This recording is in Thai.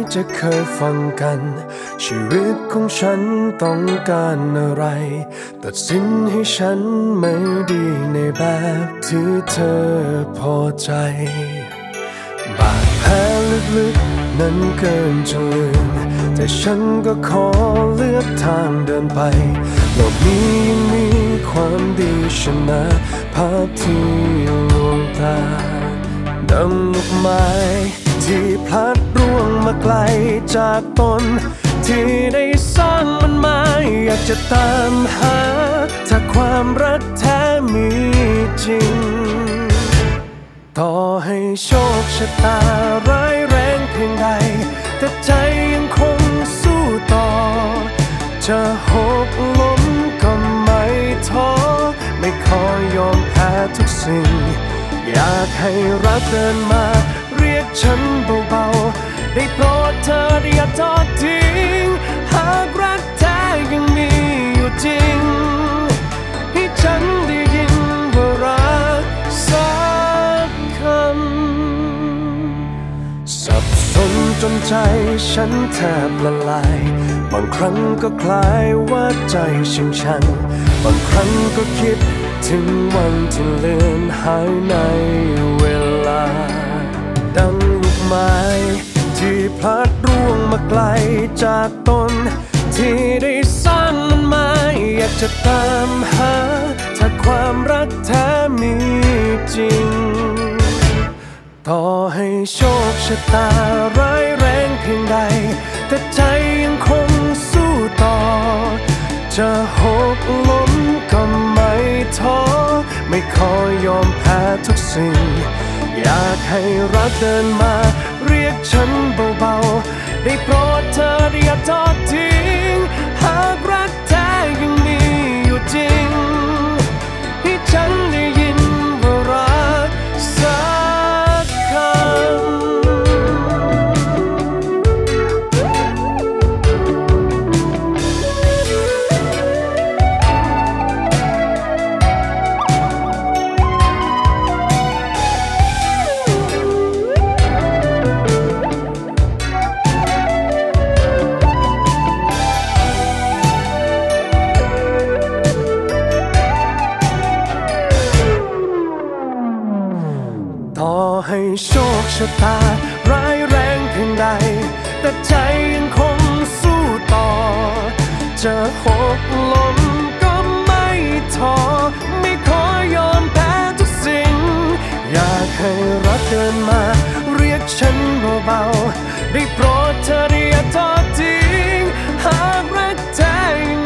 จะเคยฟังกันชีวิตของฉันต้องการอะไรตัดสินให้ฉันไม่ดีในแบบที่เธอพอใจบาดแผลลึกๆนั้นเกินจะลืมแต่ฉันก็ขอเลือกทางเดินไปโลกนี้ยังมีความดีชนะภาพที่ลวงตาดังลูกไม้ที่พลัดร่วงมาไกลจากต้นที่ได้สร้างมันมาอยากจะตามหาถ้าความรักแท้มีจริงต่อให้โชคชะตาร้ายแรงเพียงใดแต่ใจยังคงสู้ต่อจะหกล้มก็ไม่ท้อไม่ขอยอมแพ้ทุกสิ่งอยากให้รักเดินมาเรียกฉันเบาๆได้โปรดเธออย่าทอดทิ้งหากรักแท้ยังมีอยู่จริงให้ฉันได้ยินว่ารักสักคำสับสนจนใจฉันแทบละลายบางครั้งก็คล้ายว่าใจฉันบางครั้งก็คิดถึงวันที่เลือนหายในเวลาดังลูกไม้ที่พลัดร่วงมาไกลจากต้นที่ได้สร้างมันมาอยากจะตามหาถ้าความรักแท้มีจริงต่อให้โชคชะตาร้ายแรงเพียงใดแต่ใจยังคงสู้ต่อจะหกล้มก็ไม่ท้อไม่ขอยอมแพ้ทุกสิ่งอยากให้รักเดินมาเรียกฉันเบาๆได้โปรดเธออย่าทอดทิ้งหากรักแท้ยังมีอยู่จริงให้ฉันได้ยินว่ารักสักคต่อให้โชคชะตาร้ายแรงเพียงใดแต่ใจยังคงสู้ต่อจะหกล้มก็ไม่ท้อไม่ขอยอมแพ้ทุกสิ่งอยากให้รักเดินมาเรียกฉันเบาๆได้โปรดเธออย่าทอดทิ้งหากรักแท้ยัง